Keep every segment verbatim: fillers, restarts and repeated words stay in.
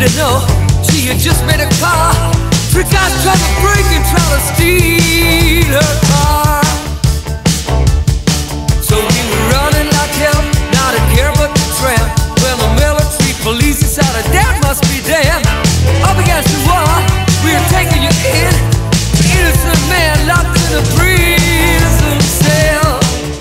didn't know she had just made a car. Three guys tried to break and try to steal her car. So we were running like hell, not a care but the tramp. Well, the military police decided that must be them. Up against the wall, we were taking you in. The innocent man locked in a prison cell.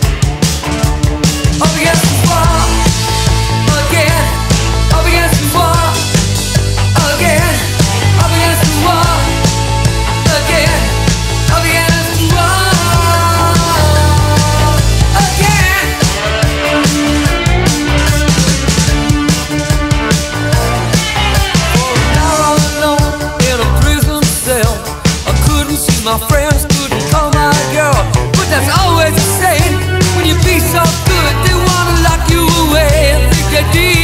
Up against the wall, again. Up against the wall, again. Up against the wall, again. Up against the wall, again. For an hour all alone in a prison cell, I couldn't see my friends, couldn't call my girl. But that's always the same. When you be so good, they wanna lock you away and think they did.